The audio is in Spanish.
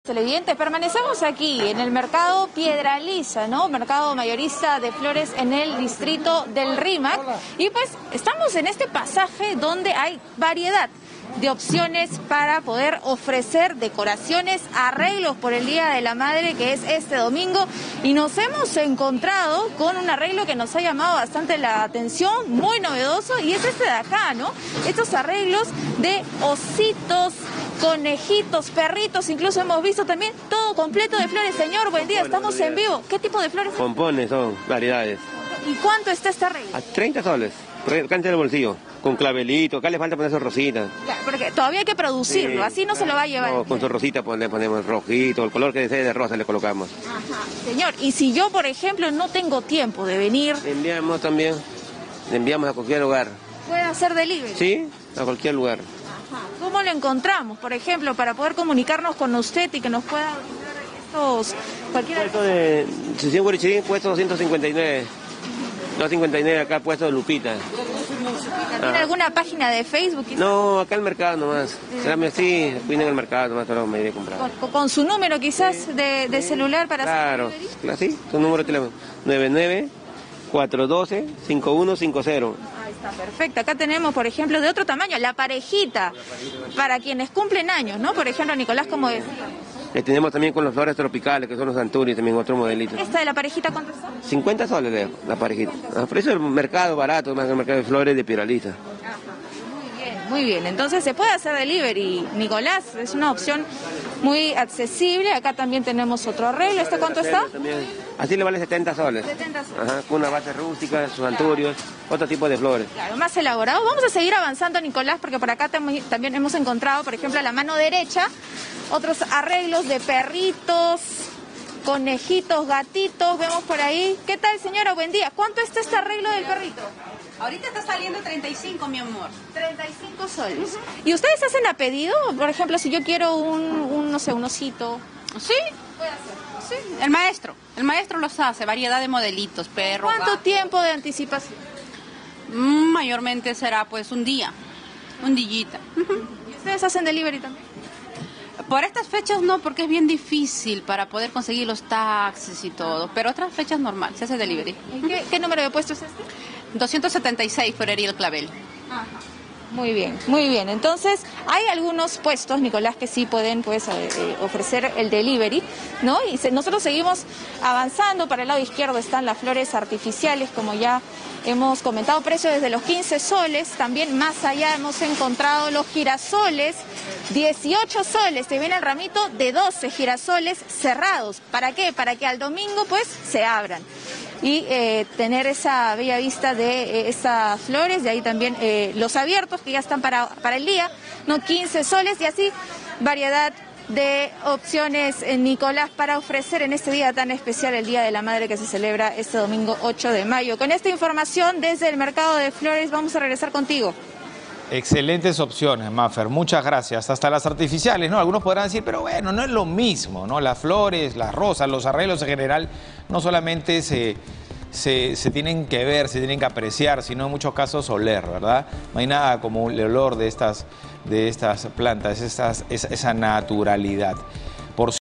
Televidente, permanecemos aquí en el mercado Piedralisa, ¿no? Mercado mayorista de flores en el distrito del Rímac. Y pues estamos en este pasaje donde hay variedad de opciones para poder ofrecer decoraciones, arreglos por el Día de la Madre, que es este domingo, y nos hemos encontrado con un arreglo que nos ha llamado bastante la atención, muy novedoso, y es este de acá, ¿no? Estos arreglos de ositos, conejitos, perritos, incluso hemos visto también todo completo de flores. Señor, buen día, estamos en vivo. ¿Qué tipo de flores? Pompones son, variedades. ¿Y cuánto está este arreglo? A 30 soles, cancha del bolsillo, con clavelito. Acá le falta poner su rosita. Claro, porque todavía hay que producirlo, Sí, así no se lo va a llevar. No, con su rosita pues, le ponemos rojito, el color que desee de rosa le colocamos. Ajá. Señor, y si yo, por ejemplo, no tengo tiempo de venir, Le enviamos también, le enviamos a cualquier lugar. ¿puede hacer delivery? ¿Sí? A cualquier lugar. Ajá. ¿Cómo lo encontramos, por ejemplo, para poder comunicarnos con usted y que nos pueda brindar estos... cualquiera Puesto de Sesión Guarichirín, puesto 259. 259 acá, puesto de Lupita. ¿Tiene alguna página de Facebook? No, acá el mercado nomás. Sí, vine en el mercado nomás, pero me iré a comprar. Con su número quizás de celular para Claro, hacer delivery. sí, su número de teléfono. 99-412-5150. Ahí está, perfecto. Acá tenemos, por ejemplo, de otro tamaño, la parejita, para quienes cumplen años, ¿no? Por ejemplo, Nicolás, como decía. Le tenemos también con las flores tropicales, que son los anturios, también otro modelito. ¿Esta de la parejita cuánto está? 50 soles le dejo, la parejita. A precio del mercado barato, más que el mercado de flores de Piedralisa. Muy bien, muy bien. Entonces se puede hacer delivery, Nicolás, es una opción muy accesible. Acá también tenemos otro arreglo. ¿Este cuánto está? Así le vale 70 soles. 70 soles. Ajá, con una base rústica, sus anturios, otro tipo de flores. Claro, más elaborado. Vamos a seguir avanzando, Nicolás, porque por acá también hemos encontrado, por ejemplo, a la mano derecha, otros arreglos de perritos, conejitos, gatitos, vemos por ahí. ¿Qué tal, señora? Buen día. ¿Cuánto está este arreglo del perrito? Ahorita está saliendo 35, mi amor. 35 soles. ¿Y ustedes hacen a pedido? Por ejemplo, si yo quiero no sé, un osito. Sí, Puede hacer. sí. El maestro los hace, variedad de modelitos, perro, ¿Cuánto gato. tiempo de anticipación? Mayormente será pues un día, un dillita. ¿Y ustedes hacen delivery también? Por estas fechas no, porque es bien difícil para poder conseguir los taxis y todo, pero otras fechas normal, se hace delivery. ¿Qué número de puesto es este? 276 Florería El Clavel. Muy bien, muy bien. Entonces, hay algunos puestos, Nicolás, que sí pueden pues ofrecer el delivery, ¿no? Y nosotros seguimos avanzando. Para el lado izquierdo están las flores artificiales, como ya hemos comentado, precio desde los 15 soles. También más allá hemos encontrado los girasoles, 18 soles. Te viene el ramito de 12 girasoles cerrados. ¿Para qué? Para que al domingo pues se abran y tener esa bella vista de esas flores. De ahí también los abiertos que ya están para el día, ¿no? 15 soles, y así variedad de opciones, Nicolás, para ofrecer en este día tan especial, el Día de la Madre, que se celebra este domingo 8 de mayo. Con esta información desde el mercado de flores vamos a regresar contigo. Excelentes opciones, Mafer, muchas gracias. Hasta las artificiales, ¿no? Algunos podrán decir, pero bueno, no es lo mismo, ¿no? Las flores, las rosas, los arreglos en general, no solamente se tienen que ver, se tienen que apreciar, sino en muchos casos oler, ¿verdad? No hay nada como el olor de estas plantas, esa naturalidad.